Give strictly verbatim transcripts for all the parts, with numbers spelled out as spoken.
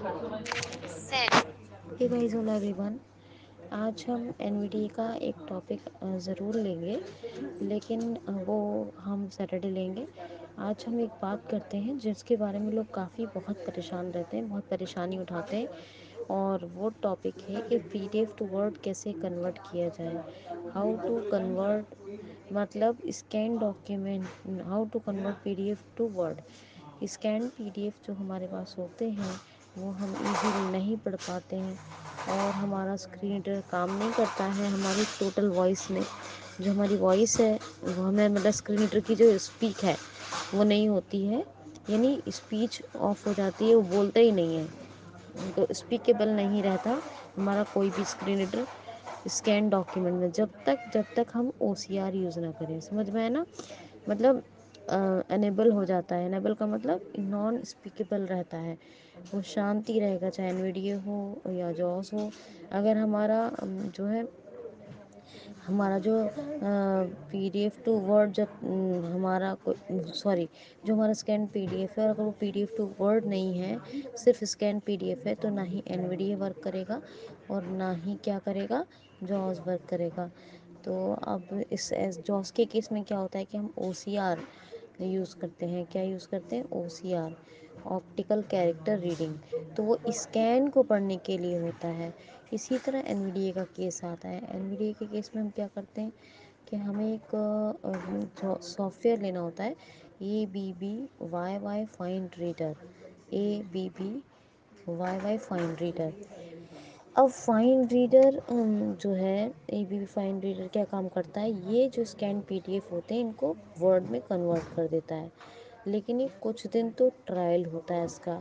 Hey guys, hello everyone. आज हम N V D का एक टॉपिक ज़रूर लेंगे, लेकिन वो हम सैटरडे लेंगे। आज हम एक बात करते हैं जिसके बारे में लोग काफ़ी बहुत परेशान रहते हैं, बहुत परेशानी उठाते हैं, और वो टॉपिक है कि P D F to word कैसे कन्वर्ट किया जाए। हाउ टू कन्वर्ट, मतलब scan document, how to convert P D F to word. Scan P D F जो हमारे पास होते हैं वो हम इजीली नहीं पढ़ पाते हैं, और हमारा स्क्रीन रीडर काम नहीं करता है हमारी टोटल वॉइस में। जो हमारी वॉइस है वो हमें, मतलब स्क्रीन रीडर की जो स्पीक है वो नहीं होती है, यानी स्पीच ऑफ हो जाती है, वो बोलते ही नहीं है, तो स्पीकेबल नहीं रहता हमारा कोई भी स्क्रीन रीडर स्कैन डॉक्यूमेंट में, जब तक जब तक हम ओ सी आर यूज़ ना करें। समझ में है ना? मतलब अनेबल हो जाता है। अनेबल का मतलब नॉन स्पीकेबल रहता है, वो शांति रहेगा, चाहे एनवीडियो हो या जॉस हो। अगर हमारा अम, जो है हमारा जो P D F to word, जब अम, हमारा सॉरी जो हमारा स्कैन पी डी एफ है, और अगर वो P D F to word नहीं है, सिर्फ स्कैन पी डी एफ है, तो ना ही N V D A work करेगा और ना ही क्या करेगा, जॉस वर्क करेगा। तो अब इस जॉस के केस में क्या होता है कि हम ओ सी आर यूज़ करते हैं। क्या यूज़ करते हैं? O C R, optical character reading. तो वो स्कैन को पढ़ने के लिए होता है। इसी तरह एन वी डी ए का केस आता है। एन वी डी ए के केस में हम क्या करते हैं कि हमें एक सॉफ्टवेयर लेना होता है, A B B Y Y find reader. A B B Y Y find reader. अब फाइंड रीडर जो है, A B B find reader क्या काम करता है, ये जो स्कैन पी डी एफ होते हैं इनको वर्ड में कन्वर्ट कर देता है। लेकिन ये कुछ दिन तो ट्रायल होता है इसका।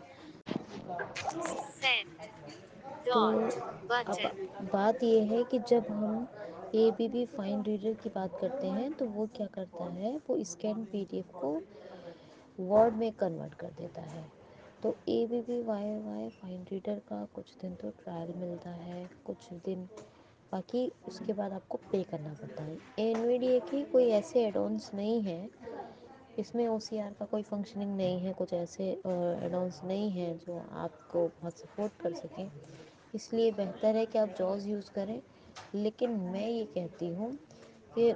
तो अब बात ये है कि जब हम A B B fine reader की बात करते हैं तो वो क्या करता है, वो स्कैन पी डी एफ को वर्ड में कन्वर्ट कर देता है। तो A B B Y Y fine reader का कुछ दिन तो ट्रायल मिलता है, कुछ दिन, बाकी उसके बाद आपको पे करना पड़ता है। एन वी डी ए की कोई ऐसे एडॉन्स नहीं है, इसमें ओ सी आर का कोई फंक्शनिंग नहीं है, कुछ ऐसे एडॉन्स नहीं है जो आपको बहुत सपोर्ट कर सकें। इसलिए बेहतर है कि आप जॉज यूज़ करें। लेकिन मैं ये कहती हूँ कि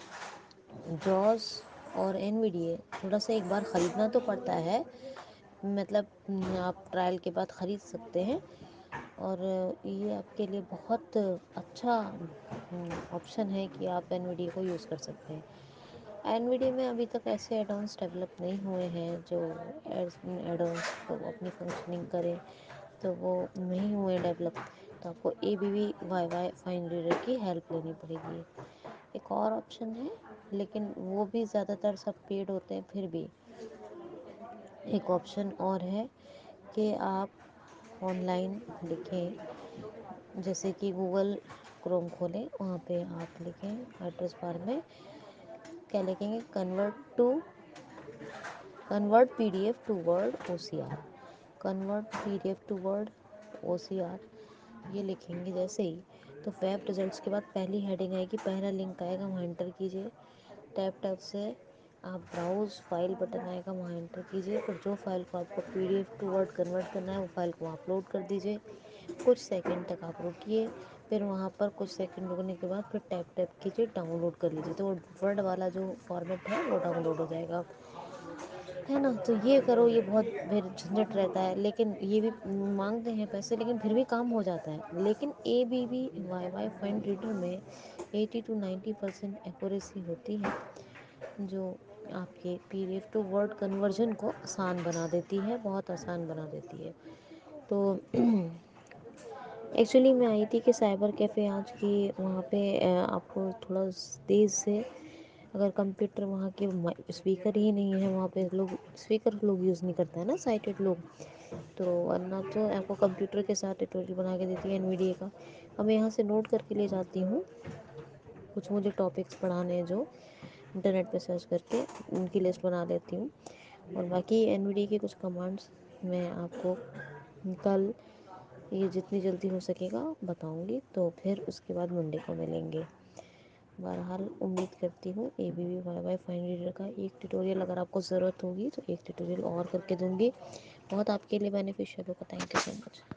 जॉज और एन वी डी ए थोड़ा सा एक बार ख़रीदना तो पड़ता है, मतलब आप ट्रायल के बाद ख़रीद सकते हैं, और ये आपके लिए बहुत अच्छा ऑप्शन है कि आप एन वी डी ए को यूज़ कर सकते हैं। एन वी डी ए में अभी तक ऐसे एडॉन्स डेवलप नहीं हुए हैं जो एडॉन्स को अपनी फंक्शनिंग करें, तो वो नहीं हुए डेवलप। तो आपको A B V Y Y fine reader की हेल्प लेनी पड़ेगी। एक और ऑप्शन है, लेकिन वो भी ज़्यादातर सब पेड होते हैं। फिर भी एक ऑप्शन और है कि आप ऑनलाइन लिखें, जैसे कि गूगल क्रोम खोलें, वहाँ पे आप लिखें एड्रेस बार में, क्या लिखेंगे, convert to convert P D F to word O C R. Convert P D F to word O C R ये लिखेंगे जैसे ही, तो वेब रिजल्ट्स के बाद पहली हेडिंग आएगी, पहला लिंक आएगा, वहाँ एंटर कीजिए। टैब टैब से आप ब्राउज़ फाइल बटन आएगा, वहाँ एंटर कीजिए। फिर जो फाइल को आपको P D F to word convert करना है वो फाइल को अपलोड कर दीजिए। कुछ सेकंड तक आप रुकिए, फिर वहाँ पर कुछ सेकंड रुकने के बाद फिर टैप टैप कीजिए, डाउनलोड कर लीजिए, तो वर्ड वाला जो फॉर्मेट है वो डाउनलोड हो जाएगा, है ना। तो ये करो, ये बहुत फिर झंझट रहता है, लेकिन ये भी मांगते हैं पैसे, लेकिन फिर भी काम हो जाता है। लेकिन A B B Y Y find reader में eighty to ninety percent accuracy होती है, जो आपके P D F to word conversion को आसान बना देती है, बहुत आसान बना देती है। तो एक्चुअली मैं आई थी कि साइबर कैफ़े आज की, वहाँ पे आपको थोड़ा तेज़ से, अगर कंप्यूटर वहाँ के स्पीकर ही नहीं है, वहाँ पे लोग स्पीकर लोग यूज़ नहीं करता है ना, साइटेड लोग, तो वरना तो आपको कंप्यूटर के साथ ट्यूटोरियल बना के देती है एन वी डी ए का। अब मैं यहाँ से नोट करके ले जाती हूँ, कुछ मुझे टॉपिक्स पढ़ाने हैं जो इंटरनेट पे सर्च करके उनकी लिस्ट बना लेती हूँ, और बाकी एन वी डी ए के कुछ कमांड्स मैं आपको कल, ये जितनी जल्दी हो सकेगा बताऊंगी, तो फिर उसके बाद मंडे को मिलेंगे। बहरहाल उम्मीद करती हूँ A B V Y Y fine reader का एक ट्यूटोरियल अगर आपको ज़रूरत होगी तो एक ट्यूटोरियल और करके दूंगी। بہت آپ کے لیے بینیفیشیل ہوگا. Thank you so much.